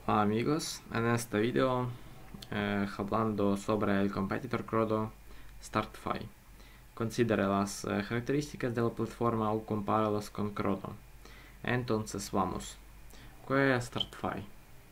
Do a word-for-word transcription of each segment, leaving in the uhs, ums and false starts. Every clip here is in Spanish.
Hola amigos, en este video eh, hablando sobre el competitor Crodo StartFi. Considere las eh, características de la plataforma o compáralas con Crodo. Entonces vamos. ¿Qué es StartFi?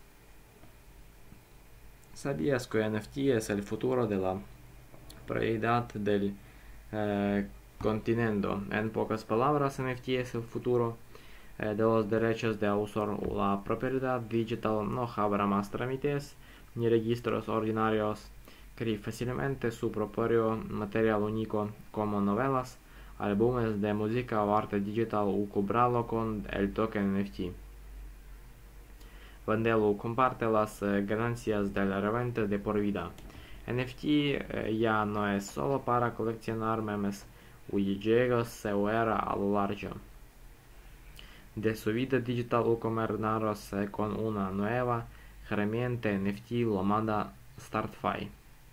¿Sabías que N F T es el futuro de la propiedad del eh, continente? En pocas palabras, N F T es el futuro de los derechos de autor. La propiedad digital no habrá más trámites ni registros ordinarios. Crea fácilmente su propio material único, como novelas, álbumes de música o arte digital, o cobrarlo con el token N F T. Vendelo comparte las eh, ganancias de la reventa de por vida. N F T eh, ya no es solo para coleccionar memes o juegos, se verá a lo largo de su vida digital o combinarse con una nueva herramienta N F T llamada StartFi.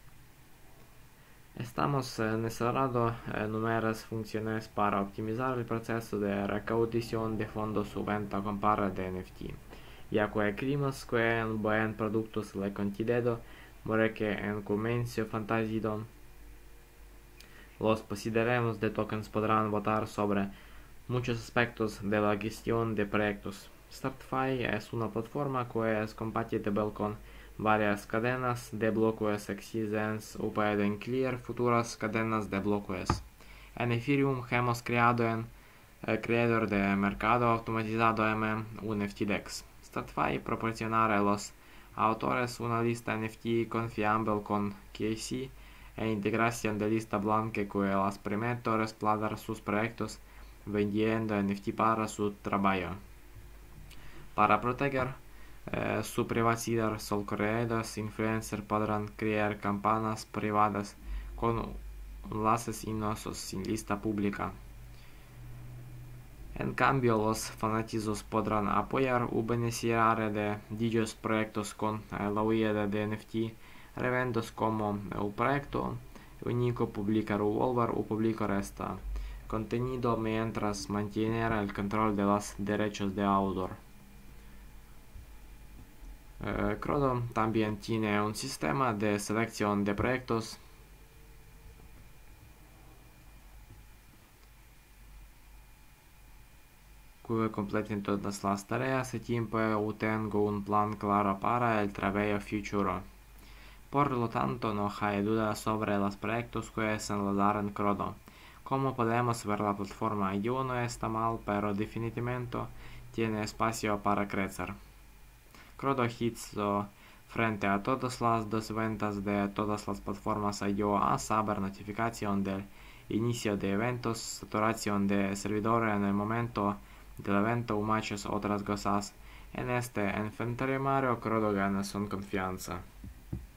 Estamos eh, necesitando eh, numerosas funciones para optimizar el proceso de recaudación de fondos o venta compara de N F T, ya que creemos que en buen productos le contenido muere que en comercio fantásico. Los poseedores de tokens podrán votar sobre muchos aspectos de la gestión de proyectos. StartFi es una plataforma que es compatible con varias cadenas de bloques existentes o puede incluir futuras cadenas de bloques. En Ethereum hemos creado un eh, creador de mercado automatizado M, un F T D E X. StartFi proporcionará a los autores una lista N F T confiable con K C e integración de lista blanca que les permite respaldar sus proyectos vendiendo N F T para su trabajo. Para proteger eh, su privacidad, solo creadores influencers podrán crear campañas privadas con enlaces inosos sin lista pública. En cambio, los fanáticos podrán apoyar o beneficiar de dichos proyectos con la huella de N F T, revendos como el proyecto único, publicar o volver o publicar este contenido mientras mantener el control de los derechos de autor. Eh, Crodo también tiene un sistema de selección de proyectos que completen todas las tareas a tiempo o tengo un plan claro para el trabajo futuro. Por lo tanto, no hay duda sobre los proyectos que se enlazarán en Crodo. Como podemos ver, la plataforma I O no está mal, pero definitivamente tiene espacio para crecer. Crodo hizo frente a todas las desventas de todas las plataformas I O, a saber notificación del inicio de eventos, saturación de servidores en el momento del evento o muchas otras cosas. En este enfrentamiento Crodo gana su confianza.